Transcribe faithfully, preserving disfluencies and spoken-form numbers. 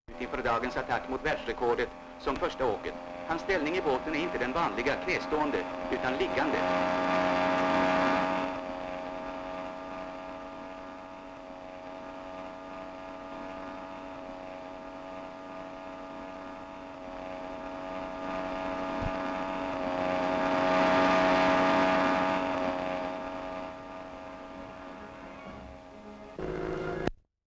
Inför dagens attack mot världsrekordet som första åket. Hans ställning i båten är inte den vanliga knästående utan liggande.